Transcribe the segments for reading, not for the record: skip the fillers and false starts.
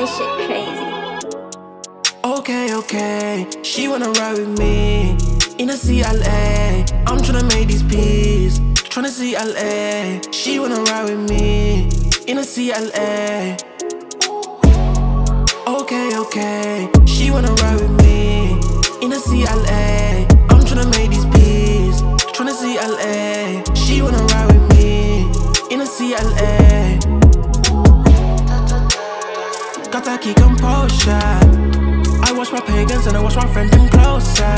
This shit crazy. Okay, she wanna ride with me in a CLA. I'm tryna make these peas, tryna see LA. She wanna ride with me in a CLA. Okay, she wanna ride with me in a CLA. I'm tryna make these peas, tryna see LA. She wanna ride with me in a CLA. Gotta keep composure. I watch my pagans and I watch my friends them closer.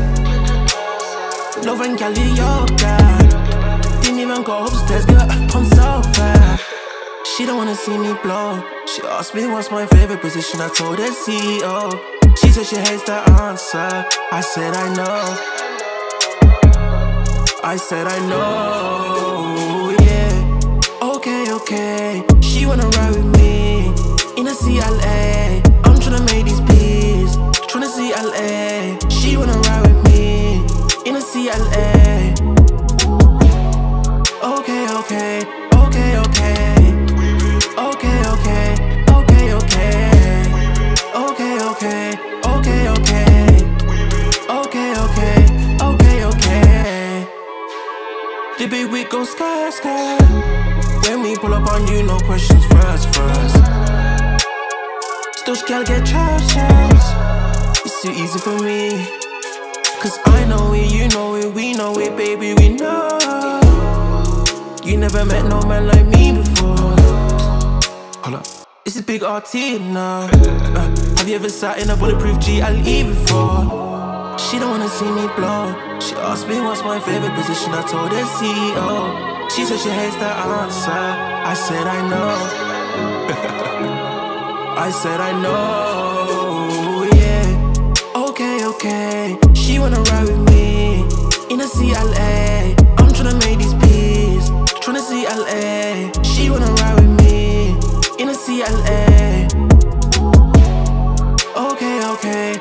Love and Cali yoga. Didn't even go upstairs, girl, I'm so fat. She don't wanna see me blow. She asked me what's my favorite position, I told her CEO. She said she hates the answer. I said I know. I said I know, yeah. Okay, she wanna ride with me in a CLA. I'm tryna make these peas, tryna see LA. She wanna ride with me in a CLA. Okay. The big wig goes sky. When we pull up on you, no questions first. Still girl get chows. It's too easy for me, cause I know it, you know it, we know it, baby, we know. You never met no man like me before. Hold up, this is big RT now. Have you ever sat in a bulletproof GLE before? She don't wanna see me blow. She asked me what's my favorite position, I told her CEO. She said she hates the answer. I said I know. I said I know, yeah. Okay, she wanna ride with me in a CLA. I'm tryna make these peas, tryna see LA. She wanna ride with me in a CLA. Okay.